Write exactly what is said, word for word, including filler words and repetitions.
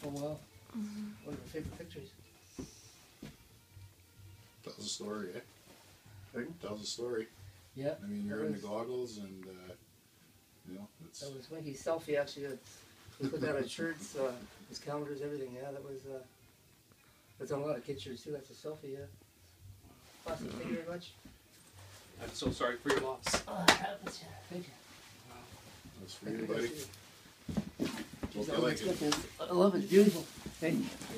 Oh wow. Mm-hmm. One of my favorite pictures. Tells a story, eh? Pardon? Tells a story. Yeah. I mean, you're that in was, the goggles and, uh, you know, it's... That was Winky's selfie, actually. We put that on shirts, uh, his calendars, everything. Yeah, that was, uh, that's on a lot of kids' shirts too. That's a selfie, yeah. Awesome. Thank you very much. I'm so sorry for your loss. Oh, that happens, yeah. Thank you. That's for you, buddy. Jeez, Hope I you love like this it. stuff. I love it. It's beautiful. Thank you.